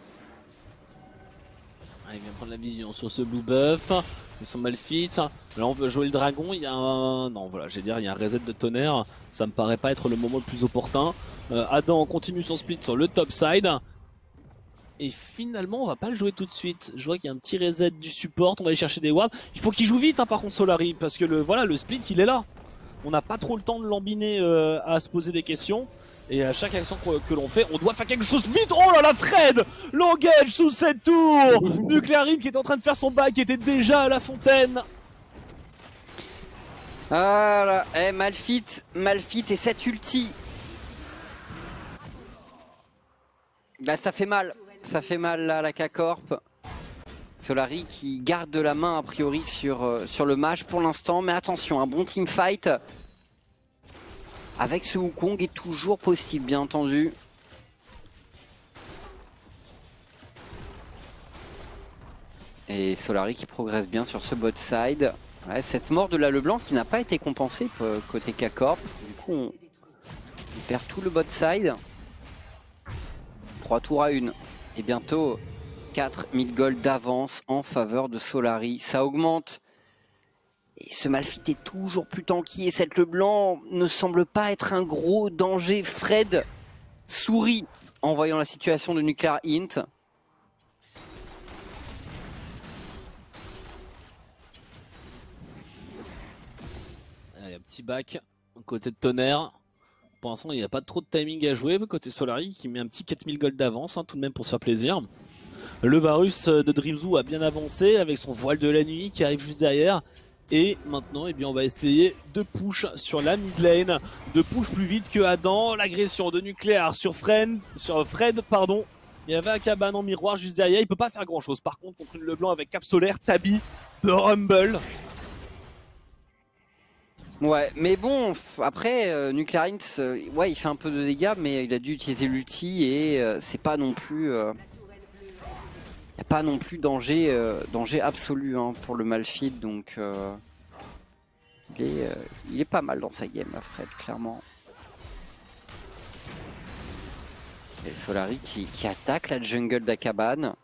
Il vient prendre la vision sur ce blue buff, ils sont Malphite. Là on veut jouer le dragon, il y a un... Non voilà, j'ai dire il y a un reset de Tonnerre, ça me paraît pas être le moment le plus opportun. Euh, Adam continue son split sur le top side. Et finalement on va pas le jouer tout de suite. Je vois qu'il y a un petit reset du support, on va aller chercher des wards. Il faut qu'il joue vite hein, par contre Solari, parce que le, voilà, le split il est là. On n'a pas trop le temps de l'embiner euh, à se poser des questions. Et à chaque action que, que l'on fait, on doit faire quelque chose vite. Oh là là, Fred l'engage sous cette tour. Nuclear In qui est en train de faire son back, qui était déjà à la fontaine. Voilà, eh, Malphite, Malphite et cette ulti. Bah ça fait mal, ça fait mal là la K-Corp. Solari qui garde la main a priori sur, euh, sur le match pour l'instant, mais attention, un bon teamfight avec ce Wukong est toujours possible, bien entendu. Et Solari qui progresse bien sur ce bot side. Ouais, cette mort de la Leblanc qui n'a pas été compensée côté K-Corp. Du coup, on, on perd tout le bot side. trois tours à une. Et bientôt quatre mille gold d'avance en faveur de Solari. Ça augmente. Et ce Malphite est toujours plus tanky. Et cette Leblanc ne semble pas être un gros danger. Fred sourit en voyant la situation de Nuclear Int. Allez, un petit back côté de Tonnerre. Pour l'instant, il n'y a pas trop de timing à jouer. Côté Solari qui met un petit quatre mille gold d'avance, hein, tout de même pour se faire plaisir. Le Varus de Dreamzoo a bien avancé avec son voile de la nuit qui arrive juste derrière. Et maintenant, eh bien, on va essayer de push sur la mid lane, de push plus vite que Adam. L'agression de Nucléaire sur Fred, sur Fred, pardon. Il y avait un cabane en miroir juste derrière. Il peut pas faire grand chose. Par contre, contre une Leblanc avec Cap Solaire, Tabi, de Rumble. Ouais, mais bon, après, euh, Nuclear Int, euh, ouais, il fait un peu de dégâts, mais il a dû utiliser l'ulti et euh, c'est pas non plus. Il euh, n'y a pas non plus danger, euh, danger absolu hein, pour le Malphite, donc euh, il, est, euh, il est pas mal dans sa game, Fred, clairement. Et Solari qui, qui attaque la jungle d'Akaban.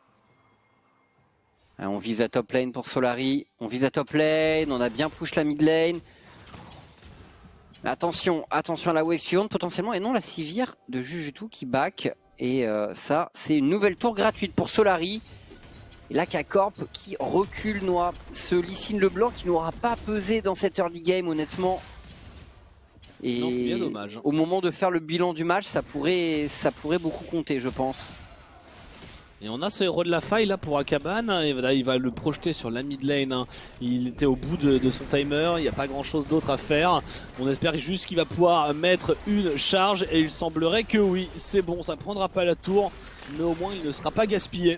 On vise la top lane pour Solari, on vise la top lane, on a bien push la mid lane. Attention, attention à la wave suivante potentiellement, et non la Sivir de Jujutu qui back. Et euh, ça, c'est une nouvelle tour gratuite pour Solari. Et là, K-Corp qui recule Noix. Ce Lee Sin Leblanc qui n'aura pas pesé dans cette early game, honnêtement. Et non, c'est bien dommage. Au moment de faire le bilan du match, ça pourrait, ça pourrait beaucoup compter, je pense. Et on a ce héros de la faille là pour Akaban, et là, il va le projeter sur la mid lane, hein. Il était au bout de, de son timer, il n'y a pas grand chose d'autre à faire. On espère juste qu'il va pouvoir mettre une charge et il semblerait que oui, c'est bon, ça prendra pas la tour, mais au moins il ne sera pas gaspillé.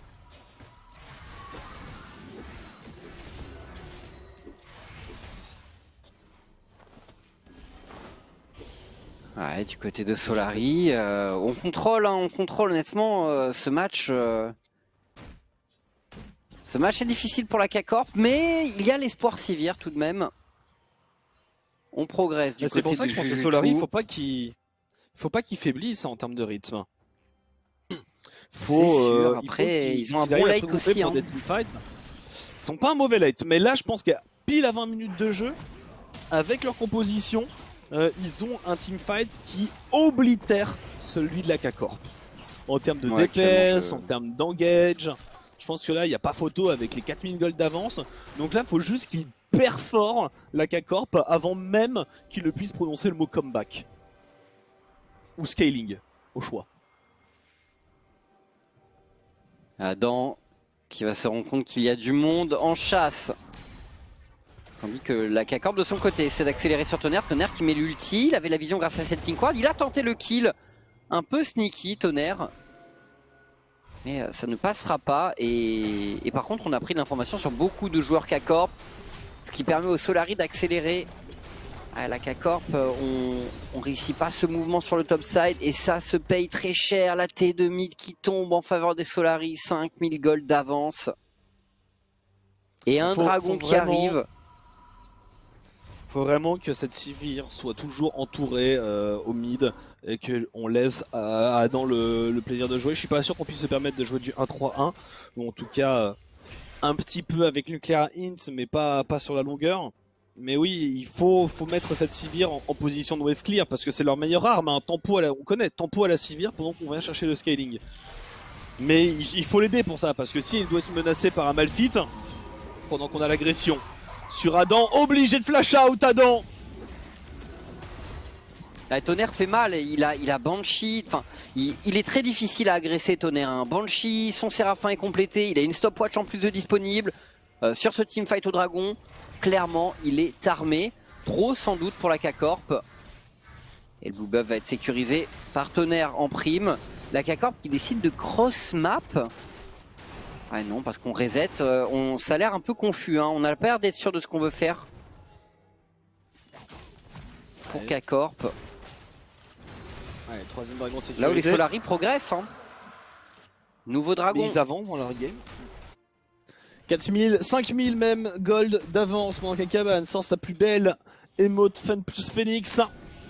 Ouais, du côté de Solari, euh, on contrôle, hein, on contrôle honnêtement euh, ce match. Euh... Ce match est difficile pour la K-Corp, mais il y a l'espoir Sivir tout de même. On progresse du côté de C'est pour ça que je pense que Solari, il faut pas qu'il, faut pas qu'il faiblisse en termes de rythme. Faut, sûr. Euh, Après, il ils ont un bon late aussi. Hein. Ils sont pas un mauvais late, mais là, je pense qu'il y a pile à vingt minutes de jeu, avec leur composition. Euh, ils ont un teamfight qui oblitère celui de la K-Corp. En termes de ouais, D P S, je... en termes d'engage. Je pense que là, il n'y a pas photo avec les quatre mille gold d'avance. Donc là, il faut juste qu'ils perforent la K-Corp avant même qu'ils ne puissent prononcer le mot comeback. Ou scaling, au choix. Adam qui va se rendre compte qu'il y a du monde en chasse. Tandis que la K-Corp de son côté essaie d'accélérer sur Tonnerre. Tonnerre qui met l'ulti, il avait la vision grâce à cette pink ward. Il a tenté le kill, un peu sneaky Tonnerre. Mais ça ne passera pas. Et, et par contre on a pris de l'information sur beaucoup de joueurs K-Corp. Ce qui permet au Solari d'accélérer. Ah, la K-Corp, on, on réussit pas ce mouvement sur le top side. Et ça se paye très cher. La T deux mid qui tombe en faveur des Solari. cinq mille gold d'avance. Et un faut, dragon faut qui vraiment... arrive. Faut vraiment que cette Sivir soit toujours entourée euh, au mid et qu'on laisse à Adam le, le plaisir de jouer. Je suis pas sûr qu'on puisse se permettre de jouer du un trois un, ou en tout cas euh, un petit peu avec Nuclear Int, mais pas, pas sur la longueur. Mais oui, il faut, faut mettre cette Sivir en, en position de wave clear parce que c'est leur meilleure arme. Hein. Tempo à la, on connaît tempo à la Sivir pendant qu'on vient chercher le scaling. Mais il, il faut l'aider pour ça parce que s'il doit se menacer par un Malphite pendant qu'on a l'agression sur Adam, obligé de flash out Adam. La Tonnerre fait mal, il a, il a Banshee, enfin, il, il est très difficile à agresser Tonnerre. Hein. Banshee, son Séraphin est complété, il a une stopwatch en plus de disponible. Euh, sur ce teamfight au dragon, clairement, il est armé. Trop sans doute pour la K-Corp. Et le blue buff va être sécurisé par Tonnerre en prime. La K-Corp qui décide de cross map. Ah non, parce qu'on reset, euh, on, ça a l'air un peu confus, hein. On a pas l'air d'être sûr de ce qu'on veut faire. Pour ouais. K-Corp. Ouais, troisième dragon sécurisé. Là où les Solari progressent. Hein. Nouveau dragon. Mais ils avancent dans leur game. quatre mille, cinq mille même gold d'avance pendant qu'Akaban sort sa plus belle émote Fan plus Phoenix.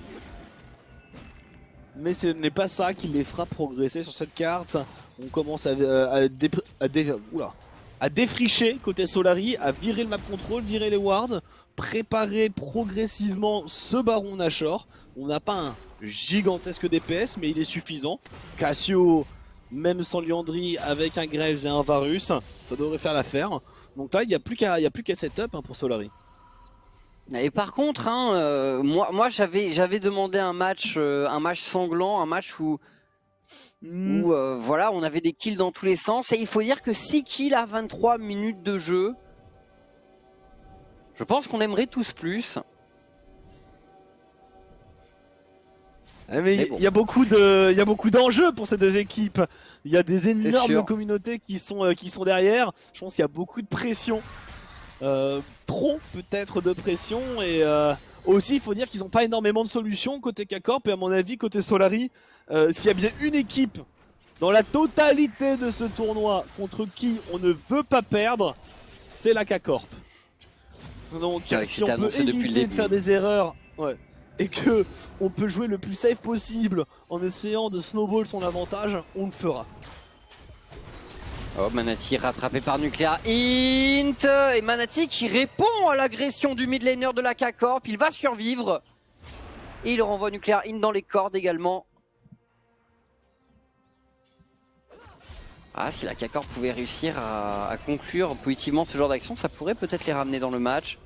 Mais ce n'est pas ça qui les fera progresser sur cette carte. On commence à, à, dé, à, dé, oula, à défricher côté Solari, à virer le map control, virer les wards, préparer progressivement ce Baron Nashor. On n'a pas un gigantesque D P S, mais il est suffisant. Cassio, même sans Liandry, avec un Graves et un Varus, ça devrait faire l'affaire. Donc là, il n'y a plus qu'à qu'à setup hein, pour Solari. Et par contre, hein, euh, moi, moi j'avais j'avais demandé un match, euh, un match sanglant, un match où, mm. où euh, voilà, on avait des kills dans tous les sens. Et il faut dire que six kills à vingt-trois minutes de jeu, je pense qu'on aimerait tous plus. Ah mais il bon. y a beaucoup de, il y a beaucoup d'enjeux pour ces deux équipes. Il y a des énormes communautés qui sont, euh, qui sont derrière. Je pense qu'il y a beaucoup de pression. Euh, trop peut-être de pression et euh, aussi il faut dire qu'ils n'ont pas énormément de solutions côté K-Corp et à mon avis côté Solari euh, s'il y a bien une équipe dans la totalité de ce tournoi contre qui on ne veut pas perdre, c'est la K-Corp. Donc ouais, si on peut éviter de faire des erreurs ouais, et que on peut jouer le plus safe possible en essayant de snowball son avantage, on le fera. Oh, Manati rattrapé par Nuclear Int et Manati qui répond à l'agression du mid laner de la K-Corp. Il va survivre et il renvoie Nuclear Int dans les cordes également. Ah, si la K-Corp pouvait réussir à, à conclure positivement ce genre d'action, ça pourrait peut-être les ramener dans le match.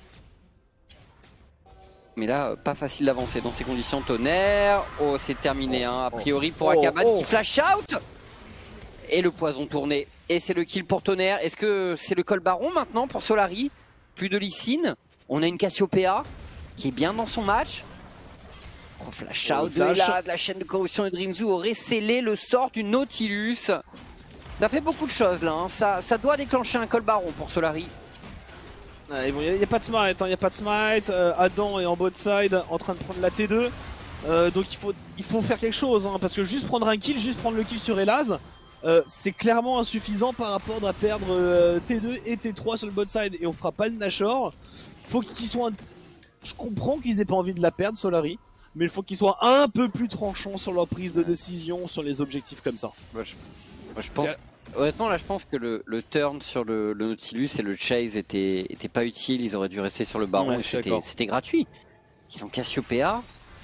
Mais là, pas facile d'avancer dans ces conditions. Tonnerre. Oh, c'est terminé hein, a priori pour Akaban oh, oh. qui flash out. Et le poison tourné. Et c'est le kill pour Tonnerre. Est-ce que c'est le col baron maintenant pour Solari? Plus de Lysine. On a une Cassiopeia qui est bien dans son match. Oh, flash out de là, de la chaîne de corruption de Dreamzoo aurait scellé le sort du Nautilus. Ça fait beaucoup de choses là. Hein. Ça, ça doit déclencher un col baron pour Solari. Il ouais, n'y bon, a, a pas de smite. Il hein, n'y a pas de smite. Euh, Adam est en bot side en train de prendre la T deux. Euh, donc il faut, il faut faire quelque chose. Hein, parce que juste prendre un kill, juste prendre le kill sur Elaz. Euh, c'est clairement insuffisant par rapport à perdre euh, T deux et T trois sur le bot side et on fera pas le Nashor. Faut qu'ils soient. Un... Je comprends qu'ils aient pas envie de la perdre, Solari, mais il faut qu'ils soient un peu plus tranchants sur leur prise de décision sur les objectifs comme ça. Ouais, je... Ouais, je pense. Honnêtement, là, je pense que le, le turn sur le, le Nautilus et le chase étaient, étaient pas utiles. Ils auraient dû rester sur le baron. Ouais, c'était gratuit. Ils ont Cassiopeia.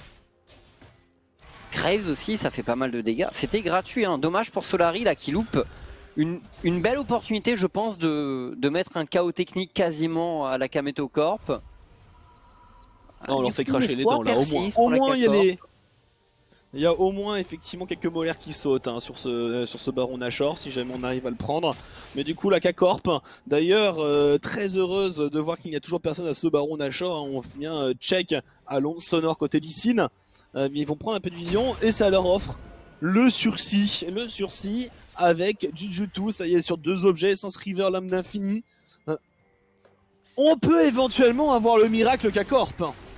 Graves aussi, ça fait pas mal de dégâts. C'était gratuit, hein. Dommage pour Solari là qui loupe une, une belle opportunité, je pense, de, de mettre un chaos technique quasiment à la Kameto Corp. Non, on leur fait cracher les dents là, au moins. Au moins, il y a des. Il y a au moins effectivement quelques molaires qui sautent hein, sur ce euh, sur ce Baron Nashor si jamais on arrive à le prendre. Mais du coup la K-Corp, d'ailleurs euh, très heureuse de voir qu'il n'y a toujours personne à ce Baron Nashor. Hein. On vient euh, check à l'onde sonore côté Lysine. Euh, mais ils vont prendre un peu de vision et ça leur offre le sursis, le sursis avec Jujutsu, ça y est sur deux objets, Essence River, Lame d'Infini. Euh, on peut éventuellement avoir le miracle K-Corp.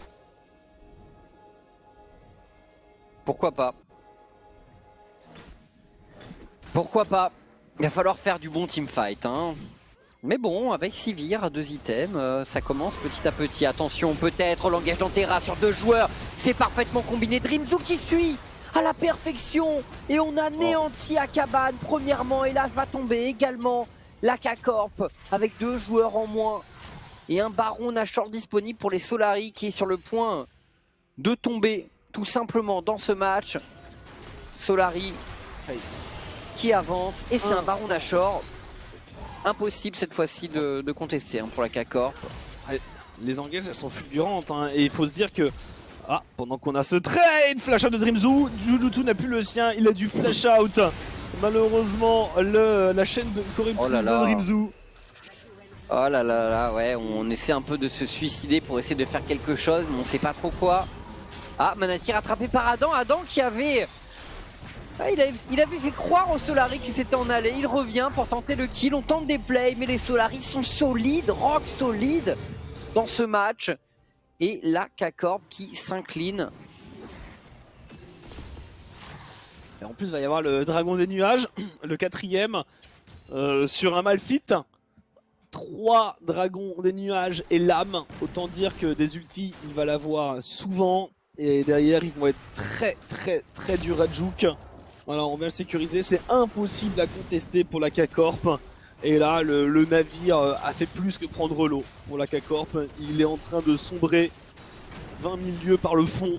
Pourquoi pas? Pourquoi pas? Il va falloir faire du bon teamfight. Hein. Mais bon, avec Sivir à deux items, euh, ça commence petit à petit. Attention, peut-être langage d'Antera sur deux joueurs. C'est parfaitement combiné. Dreamzoo qui suit à la perfection. Et on a néanti Akaban. Premièrement, Hélas va tomber également. La K-Corp avec deux joueurs en moins. Et un Baron Nashor disponible pour les Solari qui est sur le point de tomber tout simplement dans ce match. Solari qui avance. Et c'est un Baron Nashor. Impossible cette fois-ci de, de contester hein, pour la K-Corp. Les engages elles sont fulgurantes hein, et il faut se dire que ah, pendant qu'on a ce trade flash out de Dreamzoo, Jujutsu n'a plus le sien, il a dû flash out malheureusement le, la chaîne de corruption oh de Dreamzoo. Oh là là là ouais, on essaie un peu de se suicider pour essayer de faire quelque chose mais on sait pas trop quoi. Ah, Manati rattrapé par Adam, Adam qui avait... Ah, il, avait, il avait fait croire aux Solari qui s'était en allé, il revient pour tenter le kill, on tente des plays, mais les Solari sont solides, rock solides dans ce match. Et la K-Corp qui s'incline. Et en plus, il va y avoir le Dragon des Nuages, le quatrième, euh, sur un Malphite. trois dragons des nuages et l'âme. Autant dire que des ultis, il va l'avoir souvent. Et derrière, ils vont être très très très durs à juke. Voilà, on vient le sécuriser. C'est impossible à contester pour la K-Corp. Et là, le, le navire a fait plus que prendre l'eau pour la K-Corp. Il est en train de sombrer vingt mille lieues par le fond.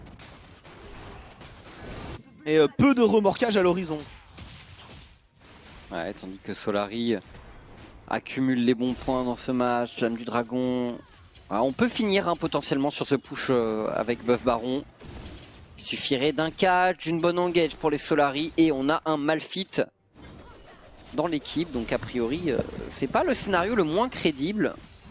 Et euh, peu de remorquage à l'horizon. Ouais, tandis que Solari accumule les bons points dans ce match. L'âme du dragon. Ah, on peut finir hein, potentiellement sur ce push euh, avec Buff Baron. Il suffirait d'un catch, d'une bonne engage pour les Solari. Et on a un Malphite dans l'équipe. Donc a priori, euh, c'est pas le scénario le moins crédible.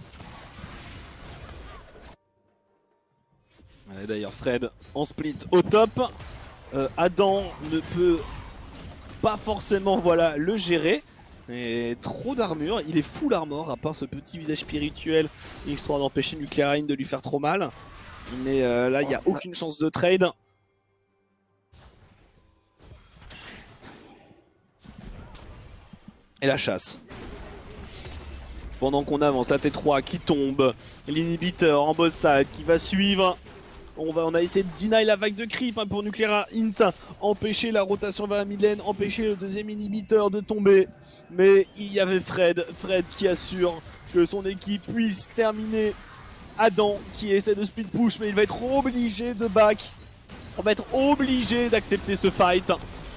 Ouais, d'ailleurs, Fred en split au top. Euh, Adam ne peut pas forcément voilà, le gérer. Et trop d'armure, il est full armor à part ce petit visage spirituel, histoire d'empêcher Nuclearine de lui faire trop mal. Mais euh, là, il n'y a aucune chance de trade. Et la chasse. Pendant qu'on avance, la T trois qui tombe, l'inhibiteur en bot side qui va suivre. On, va, on a essayé de deny la vague de creep hein, pour Nuclear Int, empêcher la rotation vers la mid lane, empêcher le deuxième inhibiteur de tomber. Mais il y avait Fred, Fred qui assure que son équipe puisse terminer. Adam qui essaie de speed push, mais il va être obligé de back. On va être obligé d'accepter ce fight.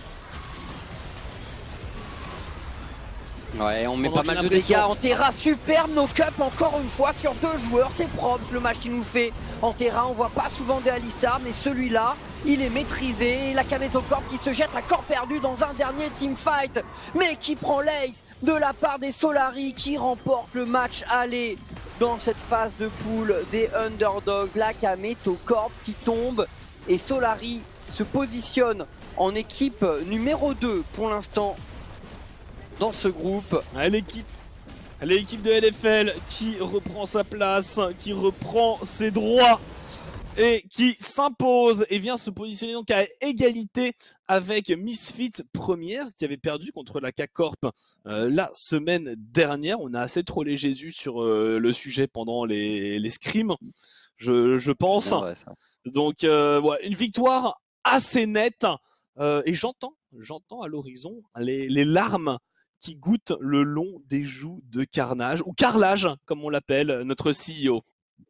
Ouais, on met pas mal de dégâts en Terra, superbe no cup encore une fois sur deux joueurs, c'est propre le match qu'il nous fait. En Terra, on voit pas souvent des Alistar, mais celui-là, il est maîtrisé. Et la Kameto Corp qui se jette à corps perdu dans un dernier teamfight, mais qui prend l'ace de la part des Solari qui remportent le match aller dans cette phase de poule des underdogs. La Kameto Corp qui tombe et Solari se positionne en équipe numéro deux pour l'instant dans ce groupe. L'équipe l'équipe de L F L qui reprend sa place, qui reprend ses droits et qui s'impose et vient se positionner donc à égalité avec Misfit première qui avait perdu contre la K-Corp euh, la semaine dernière. On a assez trollé Jésus sur euh, le sujet pendant les, les scrims, je, je pense. Vrai, ça. Donc euh, voilà, une victoire assez nette euh, et j'entends, j'entends à l'horizon les, les larmes qui goûte le long des joues de Carnage, ou Carrelage, comme on l'appelle, notre C E O.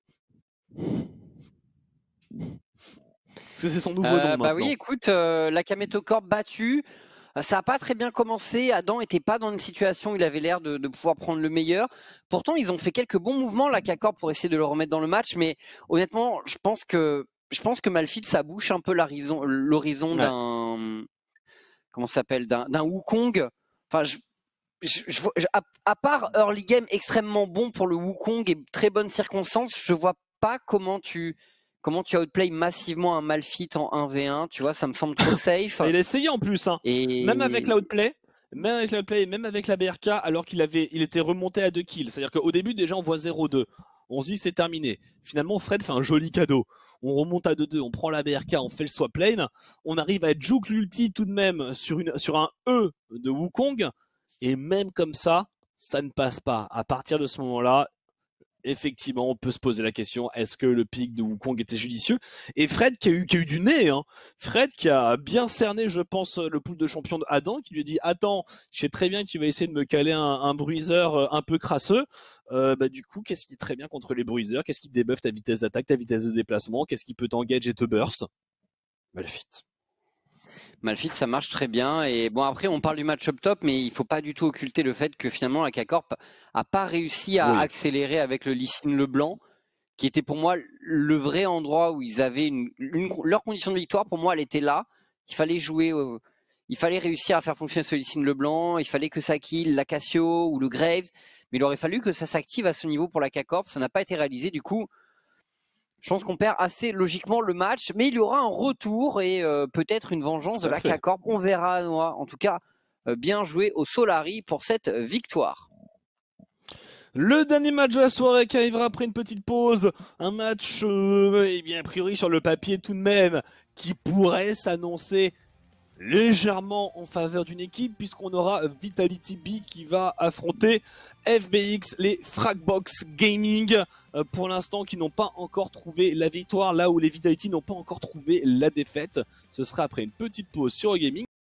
Parce que c'est son nouveau euh, nom bah maintenant. Bah oui, écoute, euh, la Kameto Corp battue, ça n'a pas très bien commencé. Adam n'était pas dans une situation où il avait l'air de, de pouvoir prendre le meilleur. Pourtant, ils ont fait quelques bons mouvements, la K-Corp, pour essayer de le remettre dans le match, mais honnêtement, je pense que je pense que Malphite, ça bouche un peu l'horizon, l'horizon ouais. d'un comment ça s'appelle, d'un, d'un Wukong. Enfin, je, Je, je, je, à, à part early game extrêmement bon pour le Wukong et très bonnes circonstances, je vois pas comment tu comment tu outplay massivement un Malphite en un v un. Tu vois, ça me semble trop safe. Il a essayé en plus, hein. Et... même avec l'outplay, même avec l'outplay, même avec la B R K, alors qu'il avait, il était remonté à deux kills. C'est-à-dire qu'au début déjà on voit zéro deux. On se dit c'est terminé. Finalement Fred fait un joli cadeau. On remonte à deux deux, on prend la B R K, on fait le swap lane, on arrive à juke l'ulti tout de même sur une sur un E de Wukong. Et même comme ça, ça ne passe pas. À partir de ce moment-là, effectivement, on peut se poser la question, est-ce que le pick de Wukong était judicieux? Et Fred qui a eu, qui a eu du nez, hein. Fred qui a bien cerné, je pense, le pool de champion de Adam, qui lui a dit, attends, je sais très bien que tu vas essayer de me caler un, un bruiseur un peu crasseux. Euh, bah, du coup, qu'est-ce qui est très bien contre les bruiseurs? Qu'est-ce qui débuffe ta vitesse d'attaque, ta vitesse de déplacement? Qu'est-ce qui peut t'engage et te burst? Malphite. Malphite, ça marche très bien. Et bon, après, on parle du match-up top, mais il faut pas du tout occulter le fait que finalement, la K-Corp a pas réussi à oui. accélérer avec le Lee Sin Leblanc, qui était pour moi le vrai endroit où ils avaient une, une leur condition de victoire. Pour moi, elle était là. Il fallait jouer, euh, il fallait réussir à faire fonctionner ce Lee Sin Leblanc. Il fallait que ça kill la Cassio ou le Graves. Mais il aurait fallu que ça s'active à ce niveau pour la K-Corp. Ça n'a pas été réalisé. Du coup, je pense qu'on perd assez logiquement le match, mais il y aura un retour et euh, peut-être une vengeance de la K-Corp. On verra, Noah. En tout cas, euh, bien joué au Solari pour cette victoire. Le dernier match de la soirée qui arrivera après une petite pause. Un match, euh, eh bien, a priori, sur le papier tout de même, qui pourrait s'annoncer légèrement en faveur d'une équipe puisqu'on aura Vitality B qui va affronter F B X, les Fragbox Gaming, euh, pour l'instant qui n'ont pas encore trouvé la victoire, là où les Vitality n'ont pas encore trouvé la défaite. Ce sera après une petite pause sur Gaming.